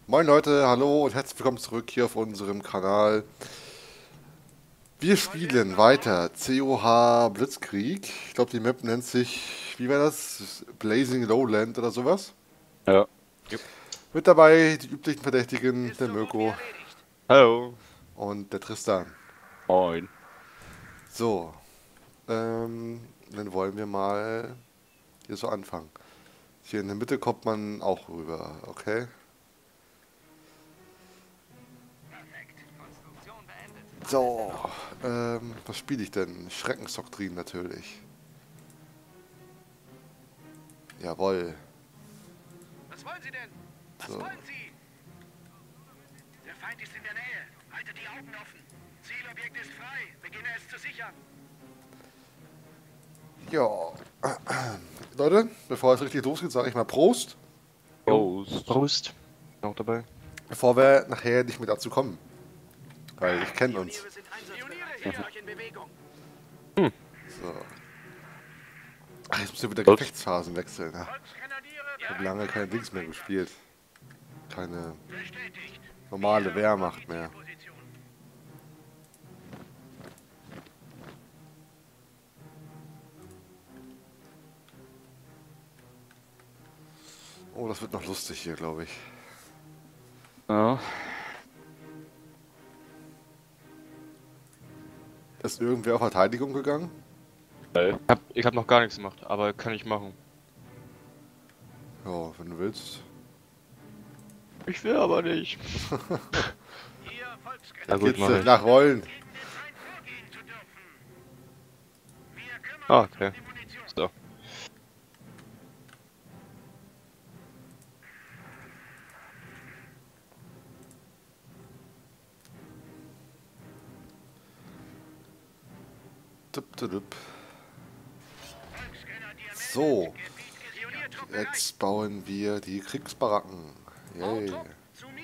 Moin Leute, hallo und herzlich willkommen zurück hier auf unserem Kanal. Wir spielen weiter COH Blitzkrieg. Ich glaube, die Map nennt sich, wie war das? Blazing Lowland oder sowas. Ja. Jupp. Mit dabei die üblichen Verdächtigen, der Mirko Hallo. und der Tristan. Moin. So, dann wollen wir mal hier so anfangen. Hier in der Mitte kommt man auch rüber, okay? So, was spiele ich denn? Schreckensdoktrin natürlich. Jawohl. Was wollen Sie denn? Was So. wollen Sie? Der Feind ist in der Nähe. Haltet die Augen offen. Zielobjekt ist frei. Beginne es zu sichern. Ja. Leute, bevor es richtig losgeht, sage ich mal Prost. Prost. Prost. Auch dabei. Bevor wir nachher nicht mehr dazu kommen. Weil ich kenne uns. Pioniere sind einsatzbereit. Setzt euch in Bewegung. So. Ach, jetzt müssen wir wieder Gefechtsphasen wechseln. Ja. Volksgrenadiere, Ich habe lange kein Dings mehr gespielt. Keine bestätigt. normale Wehrmacht mehr. Position. Oh, das wird noch lustig hier, glaube ich. Ja. Ist irgendwer auf Verteidigung gegangen? Ich hab noch gar nichts gemacht, aber kann ich machen. Ja, wenn du willst. Ich will aber nicht. Hier Volksgrenadiere. Ja, gut, Geht's mach ich. nach Wollen. Gegen den Feind vorgehen zu dürfen. Wir kümmern Ah, uns okay. um die Munition. So. Tipp, tipp, tipp. Volksgrenadier So, Pioniertrupp bereit. jetzt bauen wir die Kriegsbaracken. Yay. Bautrupp zu mir.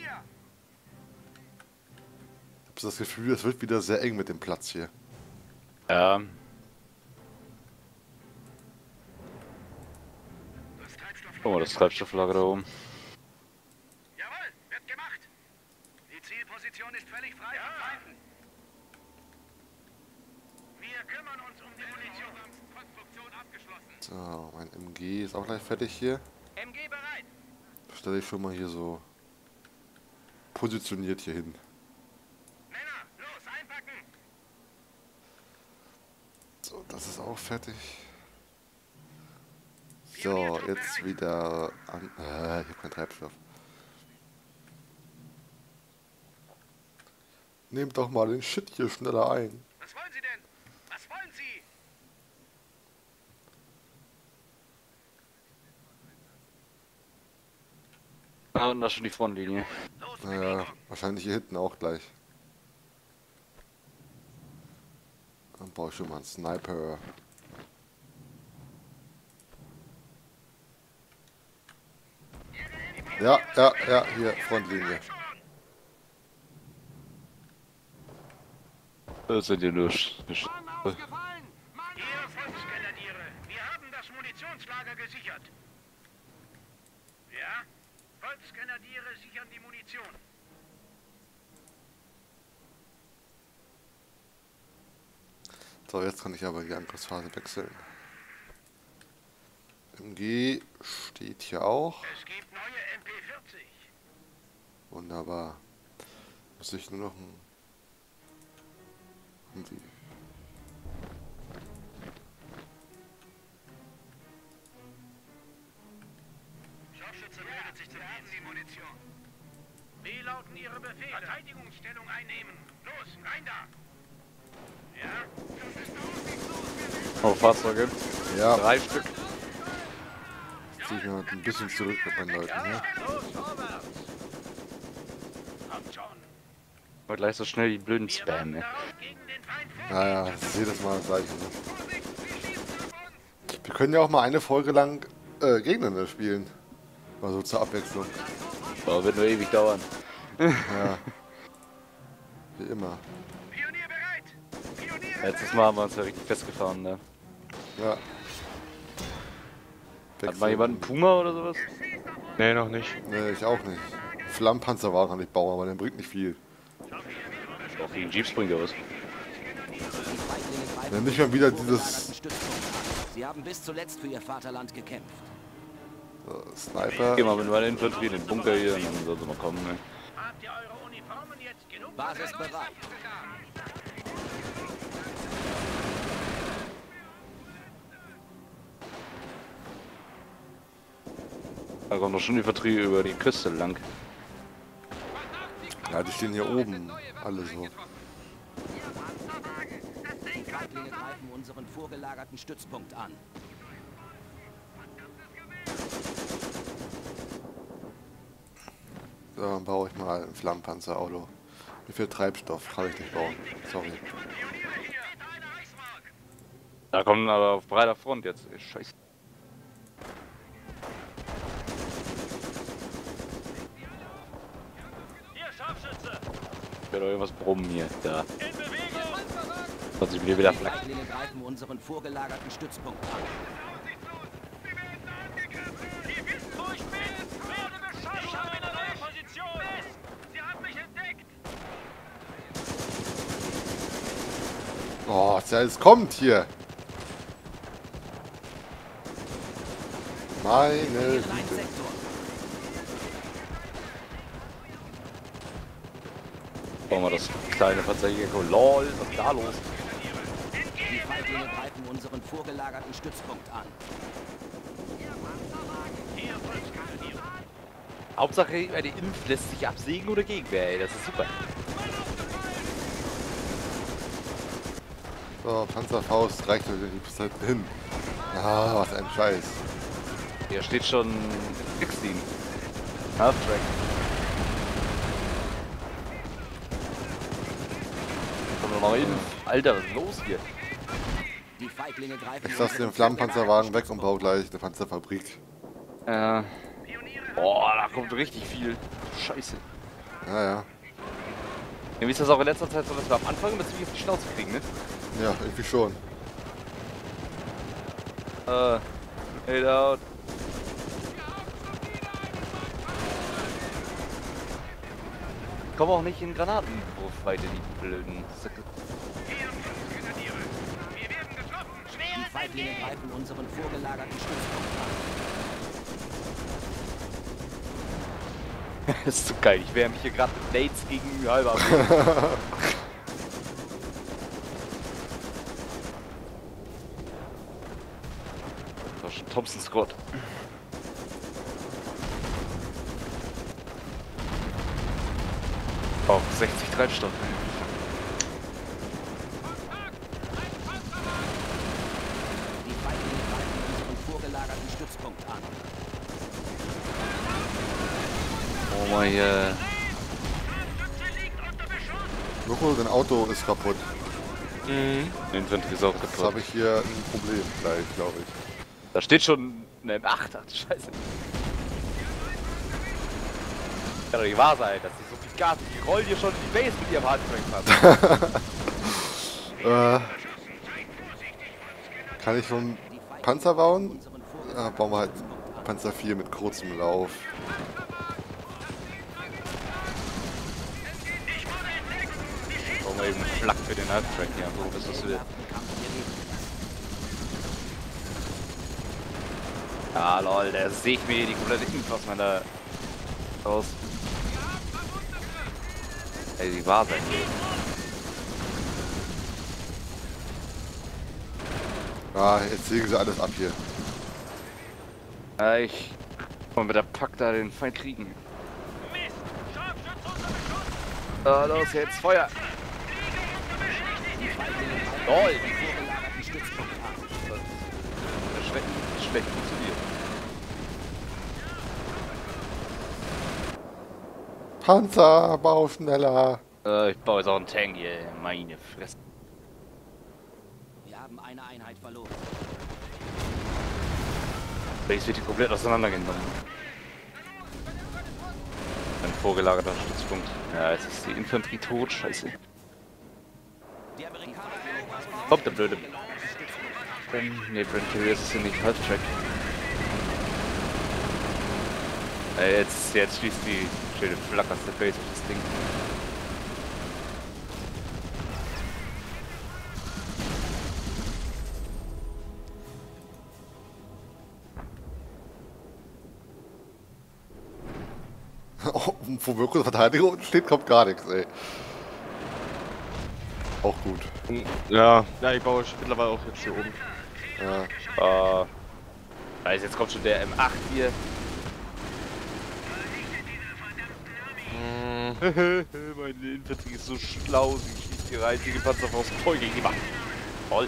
Ich habe das Gefühl, es wird wieder sehr eng mit dem Platz hier. Ja. Das Treibstofflager. Oh, das Treibstofflager da oben. Jawohl, wird gemacht. Die Zielposition ist völlig frei von Feinden. Wir kümmern uns um die Munition. Konstruktion abgeschlossen. So, mein MG ist auch gleich fertig hier. MG bereit. Stelle ich schon mal hier so positioniert hier hin. Männer, los, einpacken. So, das ist auch fertig. So, jetzt wieder an. Ich habe keinen Treibstoff. Nehmt doch mal den Shit hier schneller ein. Was wollen Sie denn? Was wollen Sie? Ah, und da ist schon die Frontlinie. Los, Naja, wahrscheinlich hier hinten auch gleich. Dann brauche ich schon mal einen Sniper. Ja, hier, Frontlinie. Das sind die nur. Mann ausgefallen! Mann, ihr Volksgrenadiere, wir haben das Munitionslager gesichert. Ja? Volksgrenadiere sichern die Munition. So, jetzt kann ich aber die Angriffsphase wechseln. MG steht hier auch. Es gibt neue MP40. Wunderbar. Muss ich nur noch ein... Irgendwie... Scharfschütze meldet sich zum Dienst. Die Munition. Wie lauten Ihre Befehle? Verteidigungsstellung einnehmen. Los, rein da! Ja? Das ist aussichtslos. Oh, Fahrzeuge. Ja, 3 Stück. ziehe ich mal ein bisschen zurück mit meinen Leuten. Ja? Los, vorwärts! Kommt schon. Aber gleich so schnell die blöden Wir Spam, warten ey. darauf, gegen den Feind vorgehen Naja, zu das ist jedes Mal das gleiche. Ne? Vorsicht, sie schießen auf uns! Wir können ja auch mal eine Folge lang gegeneinander spielen. Mal so zur Abwechslung. Aber wird nur ewig dauern. Ja. Wie immer. Pionier bereit! Pionier Letztes Mal haben wir uns ja richtig festgefahren, ne? Ja. Hat mal jemand einen Puma oder sowas? Nee, noch nicht. Nee, ich auch nicht. Flammenpanzerwagen kann ich bauen, aber der bringt nicht viel. Auch gegen Jeeps bringt er was. Ja, nicht mehr wieder dieses Sie haben bis zuletzt für ihr Vaterland gekämpft. Sniper. Geh mal mit meiner Infanterie in den Bunker hier und dann soll sie mal kommen, ne? Habt ihr eure Uniformen jetzt genug? Basis bereit. Da kommt doch schon die Infanterie über die Küste lang. Ja, die stehen hier oben. Alle so. Die Feiglinge greifen unseren vorgelagerten Stützpunkt an. So, dann baue ich mal ein Flammenpanzerauto. Wie viel Treibstoff kann ich nicht bauen? Sorry. Da kommen aber auf breiter Front jetzt. Scheiße. Hier, Scharfschütze! Ich werde doch irgendwas brummen hier. Da. In Bewegung! Hat sich mir wieder Die flackt. Feiglinge greifen unseren vorgelagerten Stützpunkt an. Ihr wisst, wo ich bin! Werde beschossen! Ich habe eine neue Position! Sie haben mich entdeckt! Oh, es kommt hier. Meine Ihren einen Güte. Sektor. Bauen wir das kleine Fahrzeug hier. LOL, was ist da los? Die Feiglinge greifen unseren vorgelagerten Stützpunkt an. Hauptsache, eine Impf lässt sich absägen oder Gegenwehr, ey. Das ist super. So, Panzerfaust reicht mir die Zeit hin. Ah, was ein Scheiß. Hier steht schon 16. Half-Track. Kommt noch mal hin. Alter, was ist los hier? Die Feiglinge greifen Ich lasse den Flammenpanzerwagen weg und baue gleich eine Panzerfabrik. Boah, da kommt richtig viel. Scheiße. Ja, ja. Irgendwie ist das auch in letzter Zeit so, dass wir am Anfang immer ziemlich auf die Schnauze kriegen, ne? Ja, irgendwie schon. Hey, out. Komm auch nicht in Granatenwurfweite, die blöden Säcke. Die Feiglinge greifen unseren vorgelagerten Stützpunkt an. Das ist so geil. Ich wehre mich hier gerade mit Blades gegen halber. Das war schon Thompson Scott. Auf 60 Treibstoff. Die Feiglinge greifen unseren vorgelagerten Stützpunkt an. Oh mein Gott. Loco, dein Auto ist kaputt. Die Infanterie ist auch Jetzt kaputt. habe ich hier ein Problem gleich, glaube ich. Da steht schon eine M8. Ach, Scheiße. Kann doch nicht wahr sein, dass die so viel Gas. Die rollen hier schon in die Base mit ihrem Handbrake fahren. Kann ich schon Panzer bauen? Ja, bauen wir halt Panzer 4 mit kurzem Lauf. Brauchen wir eben einen Flak für den Halbtrack hier. So, was das will. Ja, lol, der sägt mir die komplette Info aus meiner raus. Ey, die war sein hier. Ah, jetzt sägen sie alles ab hier. Ich wollen mit der Pack da den Feind kriegen. Los, jetzt Feuer! Lol! Vorgelagerten Stützpunkt an. Schlecht funktioniert. Panzer, bau schneller. Ich baue jetzt auch einen Tank hier. Meine Fresse. Wir haben eine Einheit verloren. Base wird hier komplett auseinandergenommen. Ein vorgelagerter Stützpunkt. Ja, jetzt ist die Infanterie tot. Scheiße. Die Amerikaner Kommt der blöde. Ne, Brent Carrier ist ja nicht Half-Track. Jetzt schließt die schöne flackerste Base auf das Ding. Oh, wo wirklich Verteidiger unten steht, kommt gar nichts, ey. Auch gut. Ja, ich baue mittlerweile auch jetzt hier oben. Ja. Also jetzt kommt schon der M8 hier. Meine Infanterie ist so schlau, sie schießt hier rein, die Panzerfaust voll gegen die Wand. Toll.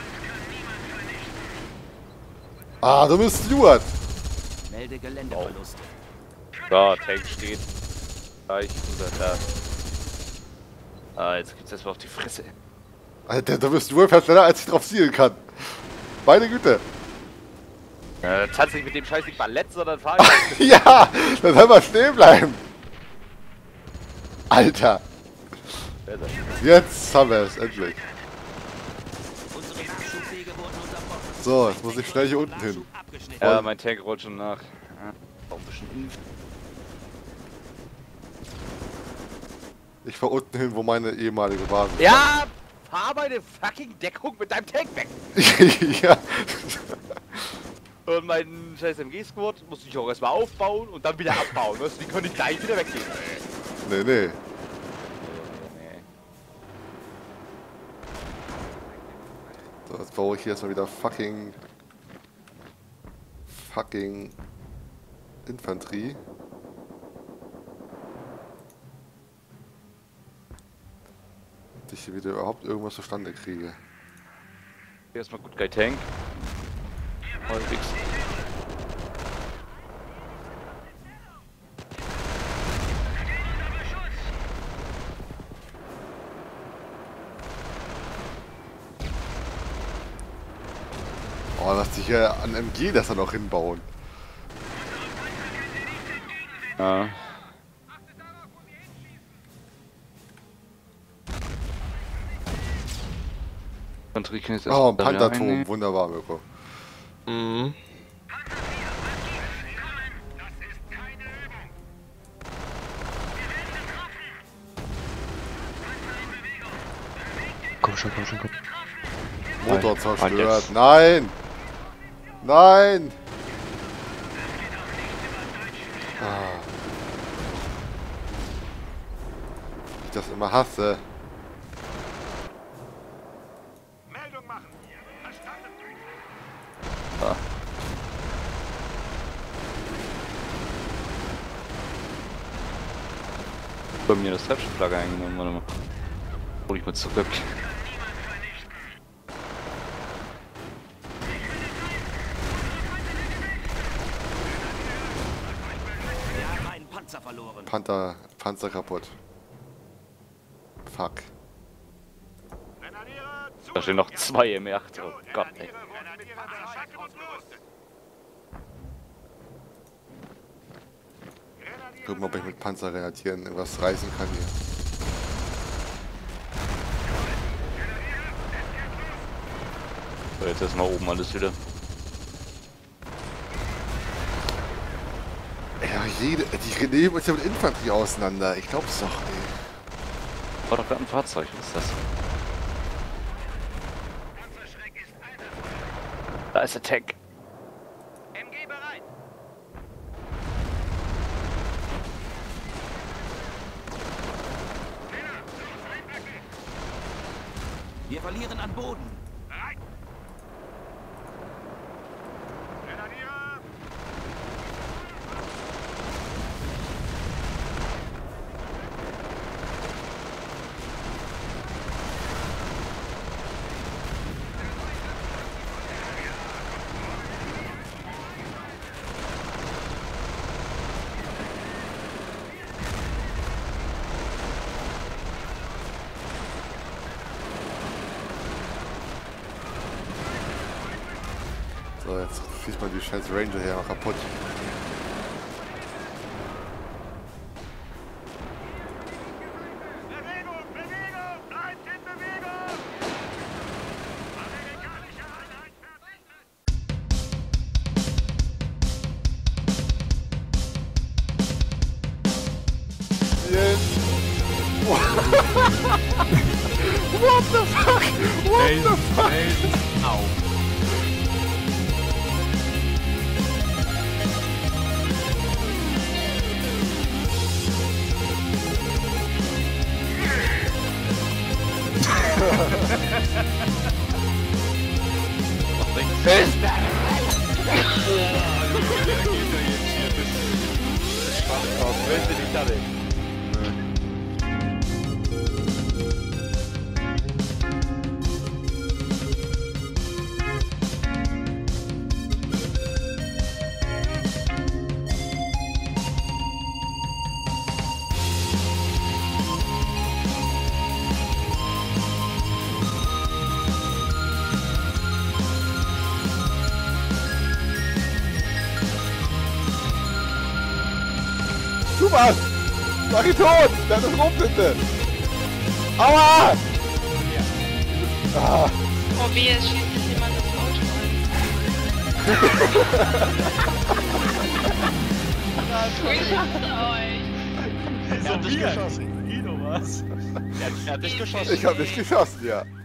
Ah, du bist Stuart! Melde Geländeverluste. Ja, Tank steht. Gleich unter da. Ah, jetzt gibt's erstmal auf die Fresse. Alter, du bist Stuart fährt schneller, als ich drauf zielen kann. Meine Güte. Tanze ich mit dem Scheiß nicht Ballett, sondern fahr ich. Ja, dann soll mal stehen bleiben. Alter, jetzt haben wir es, endlich. Unsere Nachschubwege wurden unterbrochen. So, jetzt muss ich schnell hier unten hin. Nachschub abgeschnitten. Ja, mein Tank rollt schon nach. Ja, auch ein bisschen in. Ich fahr unten hin, wo meine ehemalige Basis ist. Ja, fahr meine fucking Deckung mit deinem Tank weg. Ja. Und mein scheiß MG-Squad muss ich auch erstmal aufbauen und dann wieder abbauen. Weißt du, die können nicht gleich wieder weggehen. Nee, nee. So, jetzt baue ich hier erstmal wieder fucking Infanterie. Dass ich hier wieder überhaupt irgendwas zustande kriege. Erstmal gut Guy Tank. Voll fix. Oh, lass sich hier an MG das dann noch hinbauen. Ja. Infanterie kann jetzt Oh, ein erst mal da Pantherturm, reinnehmen. wunderbar, Mirko. Mhm. Das ist keine Übung. Komm schon, komm. Motor Nein, zerstört. jetzt. Nein! Nein! Ah. Ich das immer hasse. Meldung machen. Verstanden. Bei mir das Treppenflagge eingenommen, warte mal. Hol ich mal zurück. Wir haben einen Panzer verloren. Panzer kaputt. Fuck. Grenadiere, zu. Da stehen noch zwei M8. Oh Gott, ey. Grenadiere wurden mit Panzerschrecken ausgerüstet. Gucken, ob ich mit Panzergrenadieren irgendwas reißen kann hier. So, jetzt erstmal oben alles wieder. Ja, die nehmen uns ja mit Infanterie auseinander. Ich glaub's doch, ey. War doch gerade ein Fahrzeug, was ist das? Panzerschreck ist einsatzbereit. Da ist der Tank. MG bereit. Wir verlieren an Boden. Bereit. Grenadiere. So, jetzt schießt man die scheiß Ranger hier noch kaputt. Bewegung, Bewegung. Bleibt in Bewegung. Amerikanische Einheit verrichtet. What the fuck? What the fuck? Au. Tu was! Mach ihn tot! Der ist rum, bitte! Aua! Ah. Oh weh, es schießt sich jemand das Auto an. Ich hasse euch. Er hat dich geschossen. Guido, was? Er hat dich geschossen. Ich hab nicht geschossen, ja.